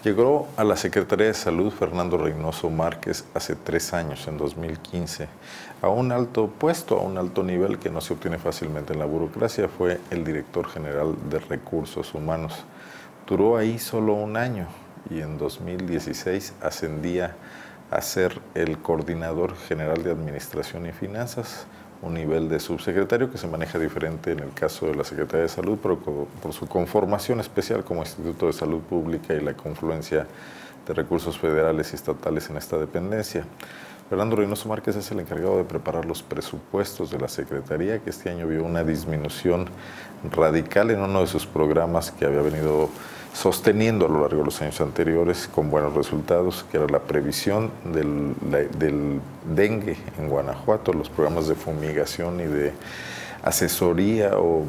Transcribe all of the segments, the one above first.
Llegó a la Secretaría de Salud Fernando Reynoso Márquez hace 3 años, en 2015, a un alto puesto, a un alto nivel que no se obtiene fácilmente en la burocracia. Fue el director general de Recursos Humanos. Duró ahí solo 1 año y en 2016 ascendía a ser el coordinador general de Administración y Finanzas, un nivel de subsecretario que se maneja diferente en el caso de la Secretaría de Salud, pero por su conformación especial como Instituto de Salud Pública y la confluencia de recursos federales y estatales en esta dependencia. Fernando Reynoso Márquez es el encargado de preparar los presupuestos de la Secretaría, que este año vio una disminución radical en uno de sus programas que había venido sosteniendo a lo largo de los años anteriores con buenos resultados, que era la previsión del dengue en Guanajuato, los programas de fumigación y de asesoría o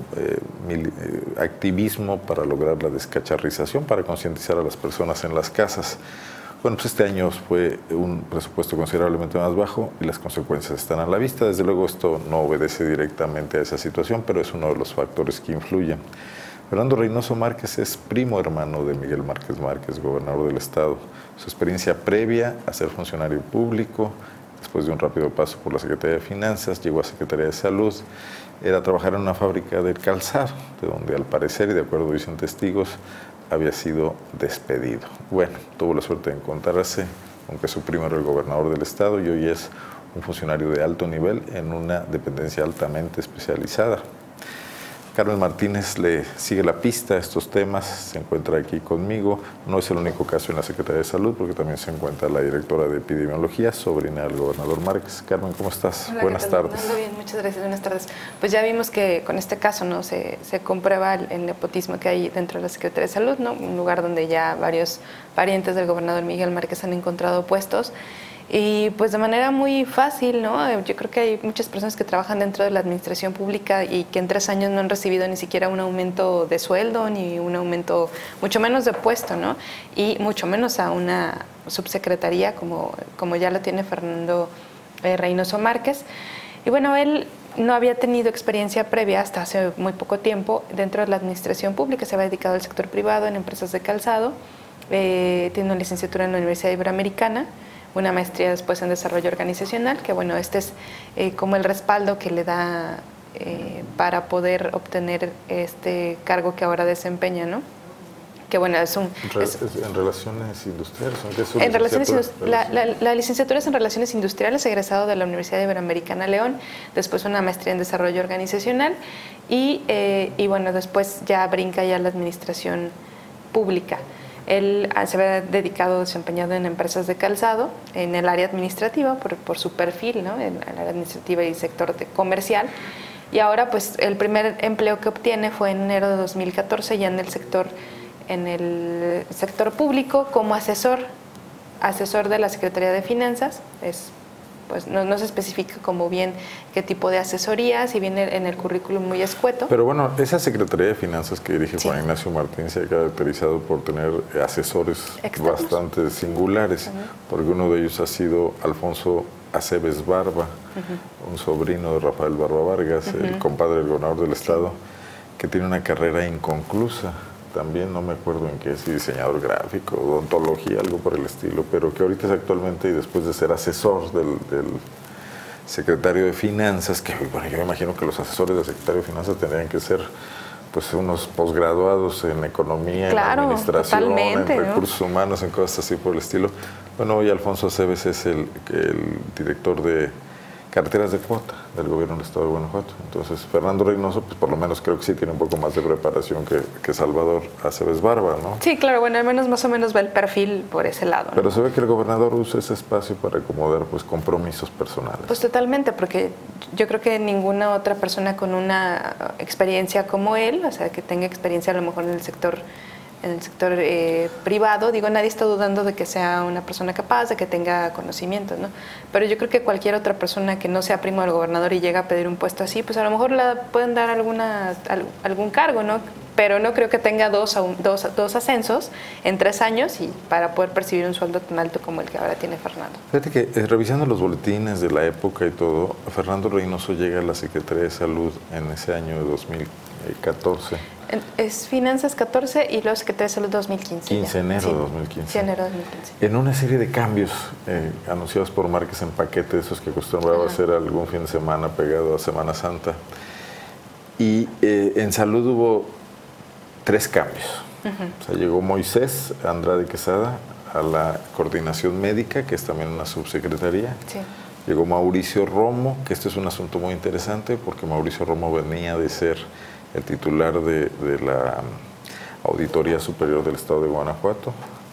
activismo para lograr la descacharrización, para concientizar a las personas en las casas. Bueno, pues este año fue un presupuesto considerablemente más bajo y las consecuencias están a la vista. Desde luego esto no obedece directamente a esa situación, pero es uno de los factores que influyen. Fernando Reynoso Márquez es primo hermano de Miguel Márquez Márquez, gobernador del estado. Su experiencia previa a ser funcionario público, después de un rápido paso por la Secretaría de Finanzas, llegó a Secretaría de Salud, era trabajar en una fábrica de calzado, de donde al parecer, y de acuerdo dicen testigos, había sido despedido. Bueno, tuvo la suerte de encontrarse, aunque su primo era el gobernador del estado y hoy es un funcionario de alto nivel en una dependencia altamente especializada. Carmen Martínez le sigue la pista a estos temas, se encuentra aquí conmigo. No es el único caso en la Secretaría de Salud, porque también se encuentra la directora de Epidemiología, sobrina del gobernador Márquez. Carmen, ¿cómo estás? Hola, buenas tardes. Muy bien, muchas gracias, buenas tardes. Pues ya vimos que con este caso no se comprueba el nepotismo que hay dentro de la Secretaría de Salud, ¿no? Un lugar donde ya varios parientes del gobernador Miguel Márquez han encontrado puestos. Y pues de manera muy fácil, ¿no? Yo creo que hay muchas personas que trabajan dentro de la administración pública y que en 3 años no han recibido ni siquiera un aumento de sueldo, ni un aumento, mucho menos de puesto, ¿no? Y mucho menos a una subsecretaría como ya lo tiene Fernando Reynoso Márquez. Y bueno, él no había tenido experiencia previa hasta hace muy poco tiempo dentro de la administración pública, se había dedicado al sector privado, en empresas de calzado, tiene una licenciatura en la Universidad Iberoamericana, una maestría después en desarrollo organizacional, que bueno, este es como el respaldo que le da para poder obtener este cargo que ahora desempeña, ¿no? Que bueno, es un... ¿En relaciones industriales? La licenciatura es en relaciones industriales, egresado de la Universidad Iberoamericana León, después una maestría en desarrollo organizacional y bueno, después ya brinca ya a la administración pública. Él se había dedicado, desempeñado en empresas de calzado, en el área administrativa, por su perfil, ¿no? En el área administrativa y sector comercial. Y ahora, pues, el primer empleo que obtiene fue en enero de 2014, ya en el sector público, como asesor de la Secretaría de Finanzas. Pues no se especifica como bien qué tipo de asesoría, si viene en el currículum muy escueto. Pero bueno, esa Secretaría de Finanzas que dirige Juan Ignacio Martín se ha caracterizado por tener asesores bastante singulares, porque uno de ellos ha sido Alfonso Aceves Barba, un sobrino de Rafael Barba Vargas, el compadre del gobernador del estado, que tiene una carrera inconclusa. También no me acuerdo en qué, si diseñador gráfico, odontología, algo por el estilo, pero que ahorita es actualmente, y después de ser asesor del secretario de Finanzas, que bueno, yo me imagino que los asesores del secretario de Finanzas tendrían que ser pues unos posgraduados en economía, en administración, en recursos humanos, en cosas así por el estilo. Bueno, hoy Alfonso Aceves es el director de carteras de cuota del gobierno del estado de Guanajuato. Entonces, Fernando Reynoso, pues por lo menos creo que sí tiene un poco más de preparación que Salvador Aceves Barba, ¿no? Sí, claro, bueno, al menos más o menos va el perfil por ese lado, ¿no? Pero se ve que el gobernador usa ese espacio para acomodar pues compromisos personales. Pues totalmente, porque yo creo que ninguna otra persona con una experiencia como él, o sea, que tenga experiencia a lo mejor en el sector privado, digo, nadie está dudando de que sea una persona capaz, de que tenga conocimientos, ¿no? Pero yo creo que cualquier otra persona que no sea primo del gobernador y llega a pedir un puesto así, pues a lo mejor le pueden dar algún cargo, ¿no? pero no creo que tenga dos ascensos en 3 años y para poder percibir un sueldo tan alto como el que ahora tiene Fernando. Fíjate que revisando los boletines de la época y todo, Fernando Reynoso llega a la Secretaría de Salud en ese año de 2014. Es Finanzas 14 y luego Secretaría de Salud 2015. Enero de 2015. Sí, enero de 2015. En una serie de cambios anunciados por Márquez en paquete, esos que acostumbraba a hacer algún fin de semana pegado a Semana Santa. Y en salud hubo 3 cambios. O sea, llegó Moisés Andrade Quesada a la coordinación médica, que es también una subsecretaría. Sí. Llegó Mauricio Romo, que este es un asunto muy interesante porque Mauricio Romo venía de ser el titular de la Auditoría Superior del Estado de Guanajuato.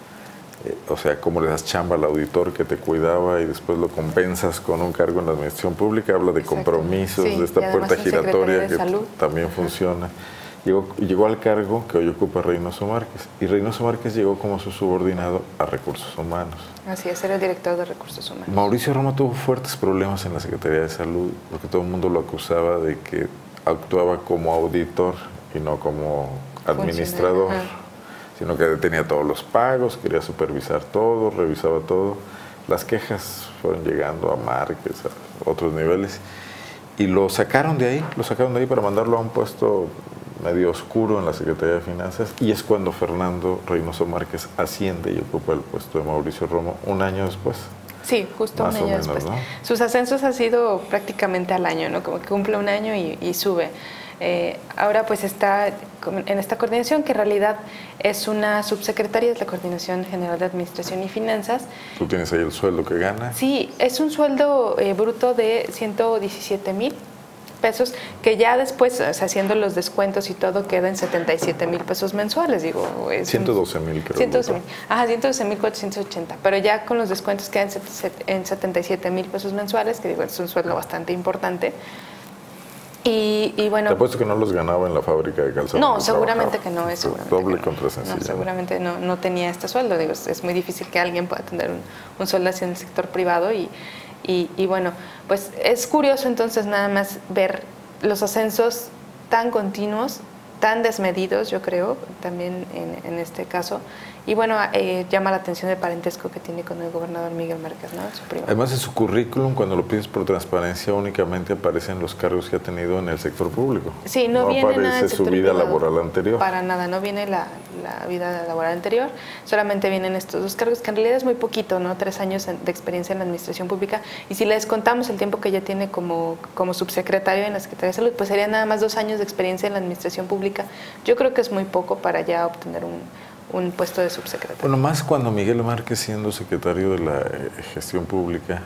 O sea, cómo le das chamba al auditor que te cuidaba y después lo compensas con un cargo en la administración pública. Habla de compromisos, de esta puerta giratoria que también funciona. Llegó al cargo que hoy ocupa Reynoso Márquez. Y Reynoso Márquez llegó como su subordinado a Recursos Humanos. Así es, era el director de Recursos Humanos. Mauricio Romo tuvo fuertes problemas en la Secretaría de Salud porque todo el mundo lo acusaba de que actuaba como auditor y no como administrador, sino que tenía todos los pagos, quería supervisar todo, revisaba todo. Las quejas fueron llegando a Márquez, a otros niveles, y lo sacaron de ahí para mandarlo a un puesto medio oscuro en la Secretaría de Finanzas, y es cuando Fernando Reynoso Márquez asciende y ocupa el puesto de Mauricio Romo un año después. Sí, justo un año después. ¿No? Sus ascensos han sido prácticamente al año, ¿no? Como que cumple un año y sube. Ahora pues está en esta coordinación, que en realidad es una subsecretaría, es la Coordinación General de Administración y Finanzas. ¿Tú tienes ahí el sueldo que gana? Sí, es un sueldo bruto de 117,000 pesos, que ya después, o sea, haciendo los descuentos y todo, queda en 77,000 pesos mensuales, digo. 112,000 creo. 112,000, ajá, 112,480, pero ya con los descuentos quedan en 77,000 pesos mensuales, que digo, es un sueldo bastante importante. Y bueno... Te apuesto que no los ganaba en la fábrica de calzado. No, seguramente que no, es seguramente doble que contra sencilla. No, seguramente no tenía este sueldo, digo, es muy difícil que alguien pueda tener un sueldo así en el sector privado y bueno, pues es curioso entonces nada más ver los ascensos tan continuos, tan desmedidos, yo creo, también en este caso. Y bueno, llama la atención el parentesco que tiene con el gobernador Miguel Márquez, ¿no? Su primo. Además, en su currículum, cuando lo pides por transparencia, únicamente aparecen los cargos que ha tenido en el sector público. Sí, no viene nada aparece su vida laboral anterior. Para nada, no viene la vida laboral anterior, solamente vienen estos 2 cargos, que en realidad es muy poquito, ¿no? 3 años de experiencia en la administración pública, y si le descontamos el tiempo que ya tiene como subsecretario en la Secretaría de Salud, pues serían nada más 2 años de experiencia en la administración pública. Yo creo que es muy poco para ya obtener un puesto de subsecretario. Bueno, más cuando Miguel Márquez, siendo secretario de la gestión pública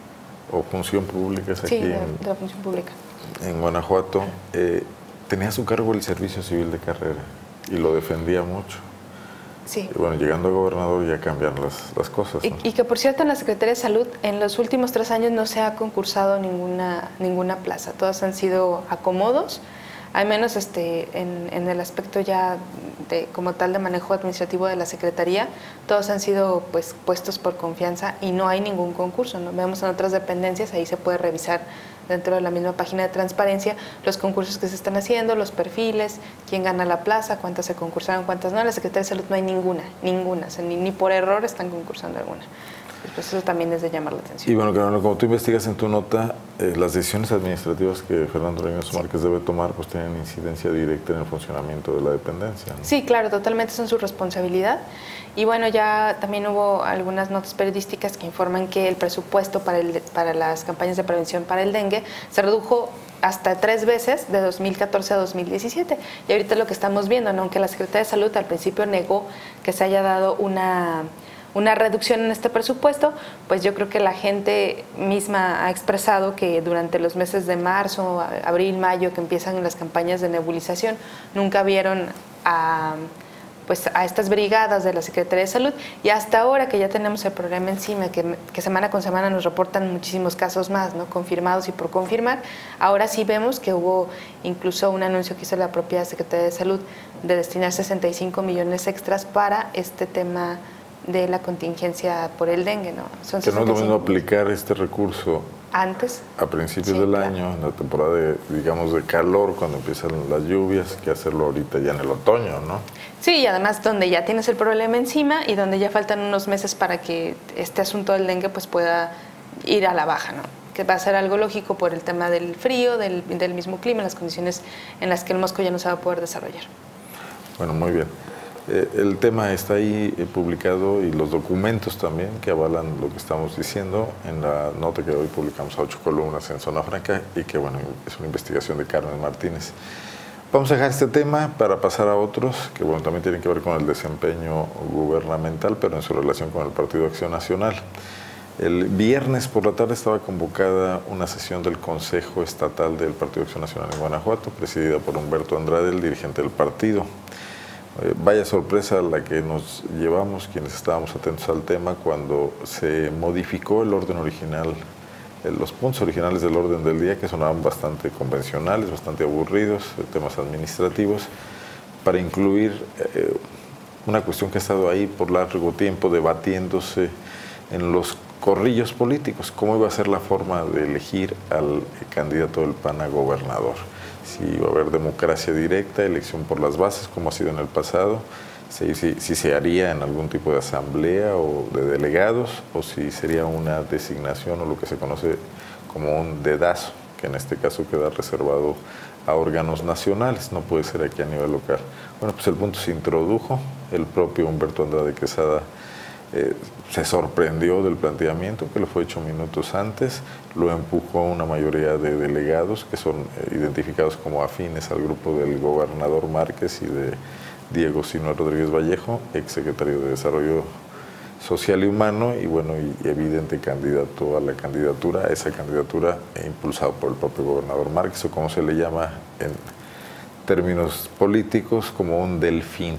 o función pública, es aquí de la función pública en Guanajuato, tenía a su cargo el servicio civil de carrera y lo defendía mucho. Sí. Y bueno, llegando a gobernador ya cambian las cosas, ¿no? Y que por cierto en la Secretaría de Salud en los últimos 3 años no se ha concursado ninguna plaza, todas han sido acomodos. Al menos en el aspecto ya como tal de manejo administrativo de la Secretaría, todos han sido pues puestos por confianza y no hay ningún concurso, ¿no? Vemos en otras dependencias, ahí se puede revisar dentro de la misma página de transparencia los concursos que se están haciendo, los perfiles, quién gana la plaza, cuántas se concursaron, cuántas no. En la Secretaría de Salud no hay ninguna, o sea, ni por error están concursando alguna. Pues eso también es de llamar la atención. Y bueno, como tú investigas en tu nota, las decisiones administrativas que Fernando Reynoso Márquez debe tomar pues tienen incidencia directa en el funcionamiento de la dependencia, ¿no? Sí, claro, totalmente son su responsabilidad. Y bueno, ya también hubo algunas notas periodísticas que informan que el presupuesto para las campañas de prevención para el dengue se redujo hasta 3 veces de 2014 a 2017. Y ahorita lo que estamos viendo, ¿no? Aunque la Secretaría de Salud al principio negó que se haya dado una reducción en este presupuesto, pues yo creo que la gente misma ha expresado que durante los meses de marzo, abril, mayo, que empiezan las campañas de nebulización, nunca vieron a estas brigadas de la Secretaría de Salud, y hasta ahora que ya tenemos el problema encima, que semana con semana nos reportan muchísimos casos más, ¿no? Confirmados y por confirmar, ahora sí vemos que hubo incluso un anuncio que hizo la propia Secretaría de Salud de destinar 65 millones extras para este tema de la contingencia por el dengue, ¿no? Que no es lo mismo aplicar este recurso antes. A principios Sí, del claro. año, en la temporada de, digamos, de calor, cuando empiezan las lluvias, que hacerlo ahorita ya en el otoño, ¿no? Sí, y además donde ya tienes el problema encima y donde ya faltan unos meses para que este asunto del dengue pues pueda ir a la baja, ¿no? Que va a ser algo lógico por el tema del frío, del mismo clima, las condiciones en las que el mosco ya no se va a poder desarrollar. Bueno, muy bien. El tema está ahí publicado y los documentos también que avalan lo que estamos diciendo en la nota que hoy publicamos a 8 columnas en Zona Franca y que, bueno, es una investigación de Carmen Martínez. Vamos a dejar este tema para pasar a otros que, bueno, también tienen que ver con el desempeño gubernamental, pero en su relación con el Partido Acción Nacional. El viernes por la tarde estaba convocada una sesión del Consejo Estatal del Partido Acción Nacional en Guanajuato, presidida por Humberto Andrade, el dirigente del partido. Vaya sorpresa la que nos llevamos quienes estábamos atentos al tema cuando se modificó el orden original, los puntos originales del orden del día, que sonaban bastante convencionales, bastante aburridos, temas administrativos, para incluir una cuestión que ha estado ahí por largo tiempo debatiéndose en los corrillos políticos, cómo iba a ser la forma de elegir al candidato del PAN a gobernador. Si iba a haber democracia directa, elección por las bases, como ha sido en el pasado, si se haría en algún tipo de asamblea o de delegados, o si sería una designación o lo que se conoce como un dedazo, que en este caso queda reservado a órganos nacionales, no puede ser aquí a nivel local. Bueno, pues el punto se introdujo, el propio Humberto Andrade Quesada se sorprendió del planteamiento, que lo fue hecho minutos antes, lo empujó una mayoría de delegados que son identificados como afines al grupo del gobernador Márquez y de Diego Sinue Rodríguez Vallejo, exsecretario de Desarrollo Social y Humano, y bueno, y evidente candidato a la candidatura, a esa candidatura impulsado por el propio gobernador Márquez, o como se le llama en términos políticos, como un delfín.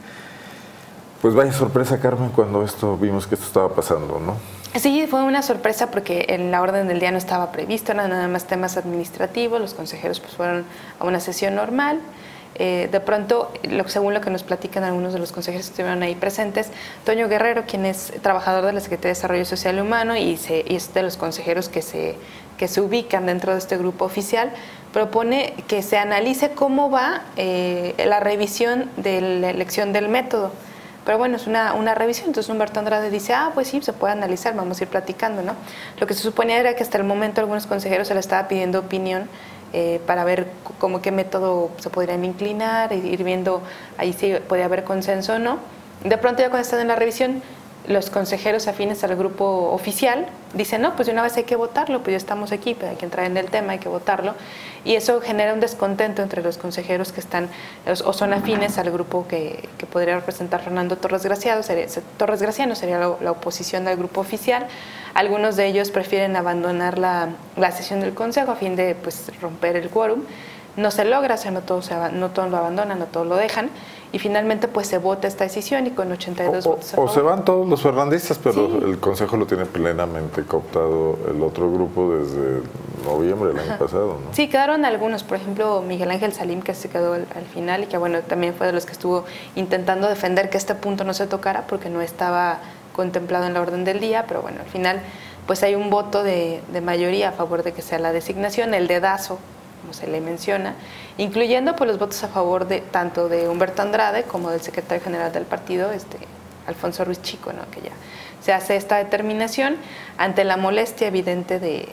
Pues vaya sorpresa, Carmen, cuando vimos que esto estaba pasando, ¿no? Sí, fue una sorpresa porque en la orden del día no estaba previsto, eran nada más temas administrativos, los consejeros pues fueron a una sesión normal. De pronto, según lo que nos platican algunos de los consejeros que estuvieron ahí presentes, Toño Guerrero, quien es trabajador de la Secretaría de Desarrollo Social y Humano y es de los consejeros que se ubican dentro de este grupo oficial, propone que se analice cómo va la revisión de la elección del método. Pero bueno, es una revisión, entonces Humberto Andrade dice, pues sí, se puede analizar, vamos a ir platicando, ¿no? Lo que se suponía era que hasta el momento a algunos consejeros se les estaba pidiendo opinión para ver cómo qué método se podrían inclinar, ir viendo ahí si podía haber consenso o no. De pronto ya cuando están en la revisión, los consejeros afines al grupo oficial dicen, no, pues de una vez hay que votarlo, pues ya estamos aquí, pero hay que entrar en el tema, hay que votarlo. Y eso genera un descontento entre los consejeros que están o son afines al grupo que podría representar Fernando Torres Graciano, sería la oposición del grupo oficial. Algunos de ellos prefieren abandonar la sesión del consejo a fin de pues, romper el quórum. No se logra, o sea, no todos lo abandonan, no todos lo dejan, y finalmente pues se vota esta decisión y con 82 votos a favor. O se van todos los fernandistas, pero Sí. el Consejo lo tiene plenamente cooptado el otro grupo desde noviembre del año pasado, ¿no? Sí, quedaron algunos, por ejemplo Miguel Ángel Salim, que se quedó al final y que bueno, también fue de los que estuvo intentando defender que este punto no se tocara porque no estaba contemplado en la orden del día, pero bueno, al final pues hay un voto de mayoría a favor de que sea la designación, el dedazo, como se le menciona, incluyendo pues los votos a favor de tanto de Humberto Andrade como del secretario general del partido, Alfonso Ruiz Chico, ¿no? Que ya se hace esta determinación ante la molestia evidente de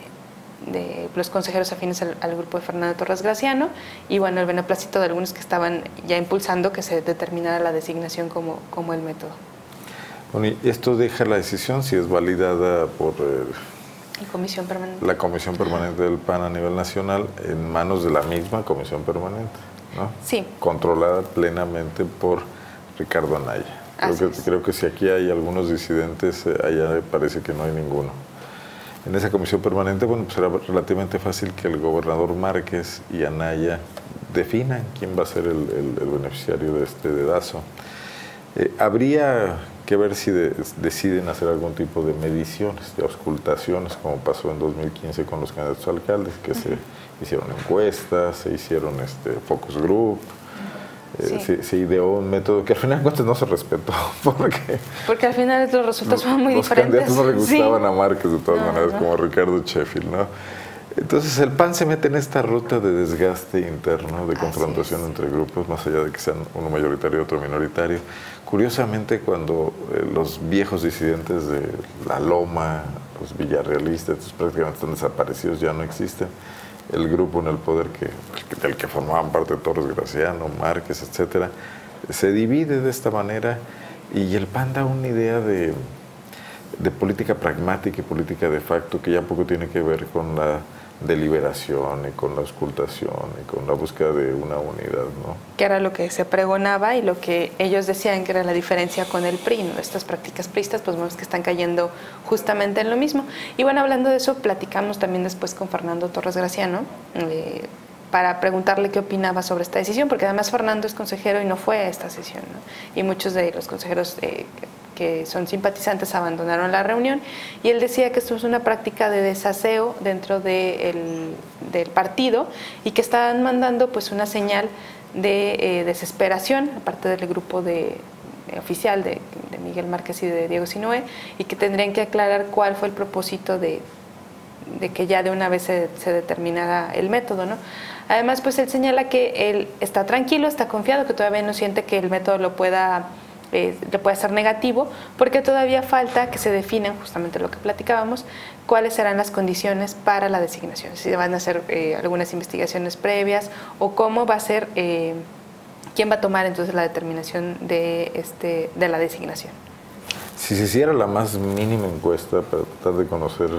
los consejeros afines al grupo de Fernando Torres Graciano y bueno, el beneplácito de algunos que estaban ya impulsando que se determinara la designación como el método. Bueno, y esto deja la decisión, si es validada por Comisión permanente. la Comisión Permanente del PAN a nivel nacional, en manos de la misma Comisión Permanente, ¿no? Sí. Controlada plenamente por Ricardo Anaya. Creo que si aquí hay algunos disidentes, allá parece que no hay ninguno. En esa Comisión Permanente, bueno, pues será relativamente fácil que el gobernador Márquez y Anaya definan quién va a ser el beneficiario de este dedazo. Habría que ver si deciden hacer algún tipo de mediciones, de auscultaciones, como pasó en 2015 con los candidatos a alcaldes, que se hicieron encuestas, se hicieron focus group, Se ideó un método que al final de cuentas no se respetó, porque al final los resultados fueron muy diferentes. Los candidatos no le gustaban a Márquez de todas maneras, como Ricardo Sheffield, ¿no? Entonces el PAN se mete en esta ruta de desgaste interno, de confrontación entre grupos, más allá de que sean uno mayoritario y otro minoritario. Curiosamente, cuando los viejos disidentes de La Loma, los villarrealistas, estos prácticamente están desaparecidos, ya no existen, el grupo en el poder del que formaban parte Torres Graciano, Márquez, etcétera, se divide de esta manera y el PAN da una idea de política pragmática y política de facto que ya poco tiene que ver con la deliberación y con la auscultación y con la búsqueda de una unidad, ¿no? Que era lo que se pregonaba y lo que ellos decían que era la diferencia con el PRI, ¿no? Estas prácticas priistas, pues vemos que están cayendo justamente en lo mismo. Y bueno, hablando de eso, platicamos también después con Fernando Torres Graciano para preguntarle qué opinaba sobre esta decisión, porque además Fernando es consejero y no fue a esta sesión, ¿no? Y muchos de los consejeros que son simpatizantes abandonaron la reunión y él decía que esto es una práctica de desaseo dentro del partido y que estaban mandando pues una señal de desesperación aparte del grupo oficial de Miguel Márquez y de Diego Sinoé y que tendrían que aclarar cuál fue el propósito de que ya de una vez se determinara el método, ¿no? Además, pues él señala que él está tranquilo, está confiado, que todavía no siente que el método le pueda ser negativo, porque todavía falta que se definan, justamente lo que platicábamos, cuáles serán las condiciones para la designación, si van a hacer algunas investigaciones previas o cómo va a ser, quién va a tomar entonces la determinación de la designación. Si se hiciera la más mínima encuesta para tratar de conocer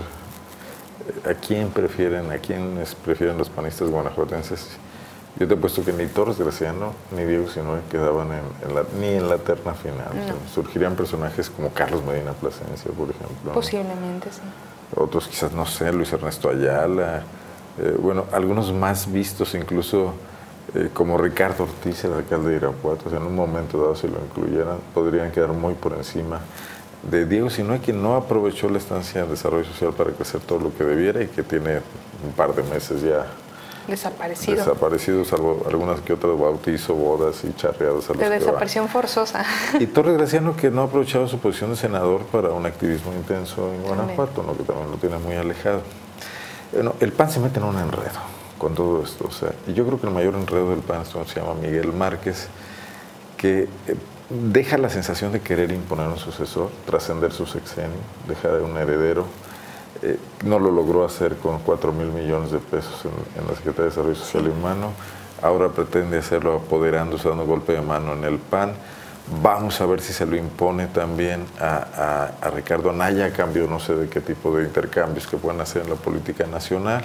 a quiénes prefieren los panistas guanajuatenses, yo te he puesto que ni Torres Graciano ni Diego Sinoé quedaban ni en la terna final. No. O sea, surgirían personajes como Carlos Medina Plasencia, por ejemplo. Posiblemente, ¿no? Sí. Otros quizás, no sé, Luis Ernesto Ayala. Bueno, algunos más vistos incluso como Ricardo Ortiz, el alcalde de Irapuato. O sea, en un momento dado, si lo incluyeran, podrían quedar muy por encima de Diego Sinoé, quien no aprovechó la estancia de desarrollo social para crecer todo lo que debiera y que tiene un par de meses ya desaparecido, salvo algunas que otras bautizos, bodas y charreadas a los de desaparición forzosa. Y Torres Graciano, que no ha aprovechado su posición de senador para un activismo intenso en Guanajuato, ¿no? Que también lo tiene muy alejado. Bueno, el PAN se mete en un enredo con todo esto. O sea, y yo creo que el mayor enredo del PAN se llama Miguel Márquez, que deja la sensación de querer imponer un sucesor, trascender su sexenio, dejar un heredero. No lo logró hacer con 4,000 millones de pesos en la Secretaría de Desarrollo Social y Humano. Ahora pretende hacerlo apoderándose, dando golpe de mano en el PAN. Vamos a ver si se lo impone también a Ricardo Anaya, a cambio no sé de qué tipo de intercambios que puedan hacer en la política nacional.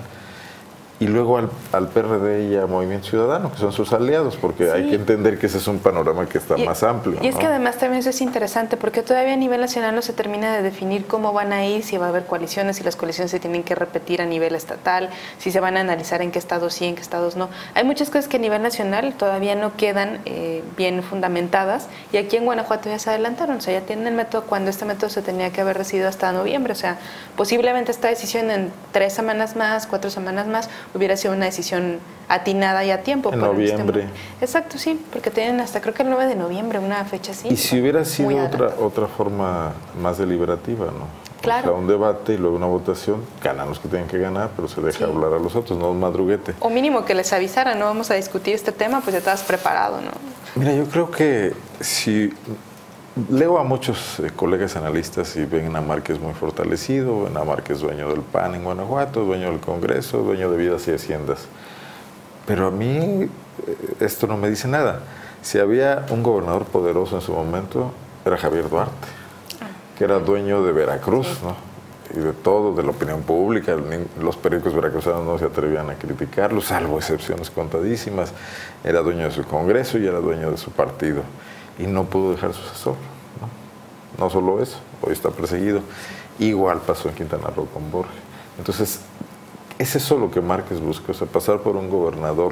Y luego al PRD y a Movimiento Ciudadano, que son sus aliados, porque hay que entender que ese es un panorama que está más amplio. Y es que además también eso es interesante, porque todavía a nivel nacional no se termina de definir cómo van a ir, si va a haber coaliciones, si las coaliciones se tienen que repetir a nivel estatal, si se van a analizar en qué estados sí, en qué estados no. Hay muchas cosas que a nivel nacional todavía no quedan bien fundamentadas, y aquí en Guanajuato ya se adelantaron, o sea, ya tienen el método cuando este método se tenía que haber recibido hasta noviembre, o sea, posiblemente esta decisión en 3 semanas más, 4 semanas más, hubiera sido una decisión atinada y a tiempo. En noviembre. Exacto, sí, porque tienen hasta creo que el 9 de noviembre, una fecha así. Y si hubiera sido otra forma más deliberativa, ¿no? Claro. O sea, un debate y luego una votación, ganan los que tienen que ganar, pero se deja hablar a los otros, no un madruguete. O mínimo que les avisaran, no vamos a discutir este tema, pues ya estabas preparado, ¿no? Mira, yo creo que si leo a muchos colegas analistas y ven a Márquez muy fortalecido, ven a Márquez dueño del PAN en Guanajuato, dueño del Congreso, dueño de Vidas y Haciendas. Pero a mí esto no me dice nada. Si había un gobernador poderoso en su momento, era Javier Duarte, que era dueño de Veracruz, ¿no? Y de todo, de la opinión pública. Los periódicos veracruzanos no se atrevían a criticarlo, salvo excepciones contadísimas. Era dueño de su Congreso y era dueño de su partido. Y no pudo dejar sucesor, ¿no? No solo eso, hoy está perseguido. Igual pasó en Quintana Roo con Borges. Entonces, es eso lo que Márquez busca, o sea, pasar por un gobernador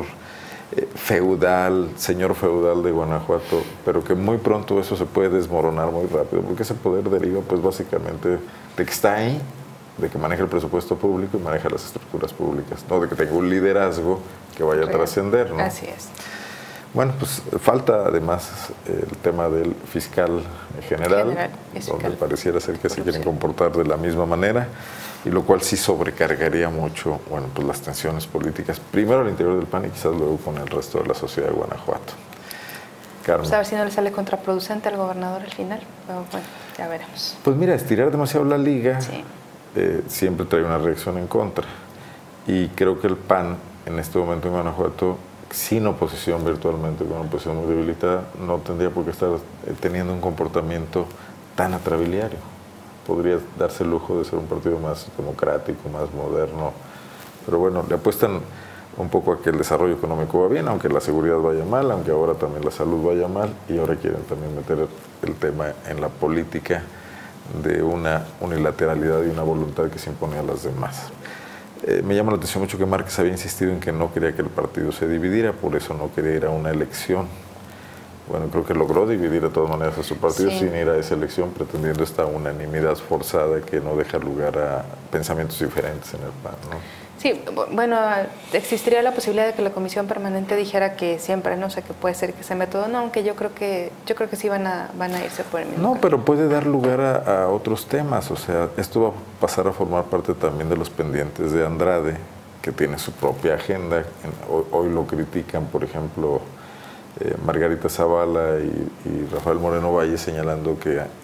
feudal, señor feudal de Guanajuato, pero que muy pronto eso se puede desmoronar muy rápido, porque ese poder deriva pues básicamente de que está ahí, de que maneja el presupuesto público y maneja las estructuras públicas, no de que tenga un liderazgo que vaya a trascender, ¿no? Así es. Bueno, pues falta además el tema del fiscal general donde pareciera ser que se quieren comportar de la misma manera, y lo cual sí sobrecargaría mucho, bueno, pues las tensiones políticas, primero al interior del PAN y quizás luego con el resto de la sociedad de Guanajuato. Carmen. Pues a ver si no le sale contraproducente al gobernador al final, pero bueno, ya veremos. Pues mira, estirar demasiado la liga sí. Siempre trae una reacción en contra, y creo que el PAN en este momento en Guanajuato, sin oposición virtualmente, con una oposición muy debilitada, no tendría por qué estar teniendo un comportamiento tan atrabiliario. Podría darse el lujo de ser un partido más democrático, más moderno, pero bueno, le apuestan un poco a que el desarrollo económico va bien, aunque la seguridad vaya mal, aunque ahora también la salud vaya mal, y ahora quieren también meter el tema en la política de una unilateralidad y una voluntad que se impone a las demás. Me llama la atención mucho que Márquez había insistido en que no quería que el partido se dividiera, por eso no quería ir a una elección. Bueno, creo que logró dividir de todas maneras a su partido sin ir a esa elección, pretendiendo esta unanimidad forzada que no deja lugar a pensamientos diferentes en el PAN, ¿no? Sí, bueno, existiría la posibilidad de que la comisión permanente dijera que siempre, no sé, que puede ser que ese método, no, aunque yo creo que sí van a irse por el mismo camino. Pero puede dar lugar a otros temas, o sea, esto va a pasar a formar parte también de los pendientes de Andrade, que tiene su propia agenda. Hoy lo critican, por ejemplo, Margarita Zavala y Rafael Moreno Valle, señalando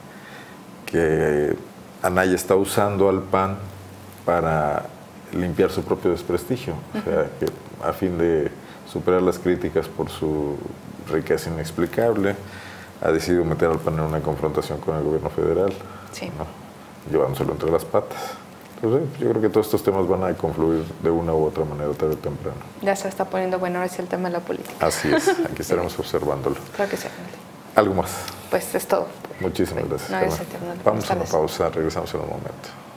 que Anaya está usando al PAN para limpiar su propio desprestigio, o sea, que a fin de superar las críticas por su riqueza inexplicable, ha decidido meter al PAN en una confrontación con el gobierno federal, ¿no? Llevándoselo entre las patas. Entonces, yo creo que todos estos temas van a confluir de una u otra manera tarde o temprano. Ya se está poniendo bueno ahora sí el tema de la política. Así es, aquí estaremos observándolo. Claro que sí. ¿Algo más? Pues es todo. Muchísimas gracias. No, Vamos a una pausa, regresamos en un momento.